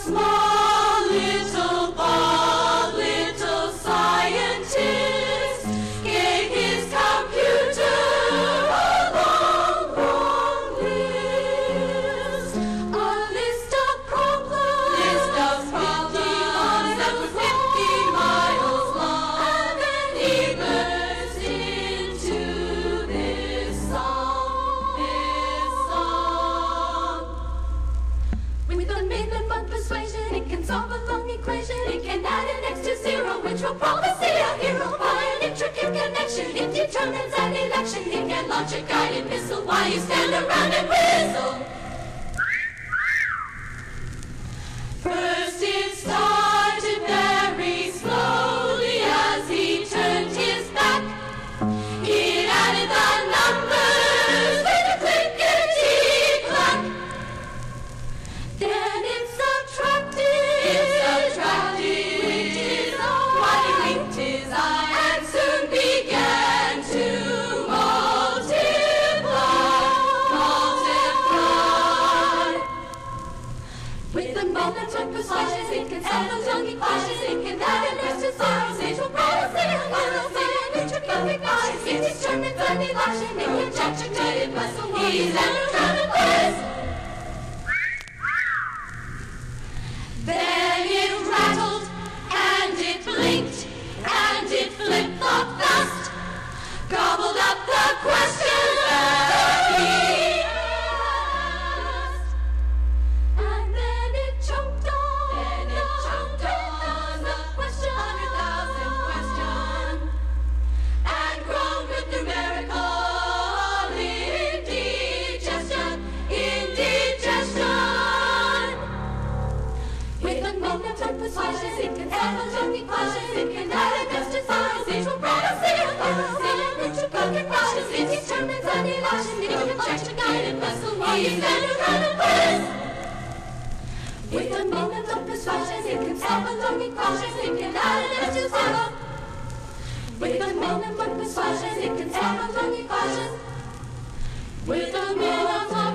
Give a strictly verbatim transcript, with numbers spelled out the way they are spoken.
small little Bob, little scientist, gave his computer a long, long list. A list of problems, list of problems that were fifty miles long. And then he burst into this song, this song. With a minimum persuasion, it can solve a long equation. It can add an x to zero, which will probably see a hero. By an intricate connection, it determines an election. It can launch a guided missile while you stand around and whistle. First it started very slowly as he turned his back. It added the numbers with a clickety-clack. Then it subtracted, it subtracted, winked his eye, while he winked his eye, and soon began to multiply, multiply. With the moment of persuasion, it can solve a long equation. It can add an x to zeros, it will probably see a hero. By an intricate connection, it determines an election. It can judge a guided missile. He's around and whistle. Then it rattled, and it blinked, and it flip-flopped fast, gobbled up the questions that he asked. And then it choked on, then it choked on the question, hundred thousand question, and groaned with numerical indigestion, indigestion. With a moment of persuasion, it can solve a long equation. It can add an x to zeros, it will probably see a hero. By an intricate connection, it determines an election. It can judge a guided missile while you stand around and whistle. With a moment of persuasion, it can solve a long equation. It can add an x to zero. With a moment of persuasion, it can solve a long equation. With a minimum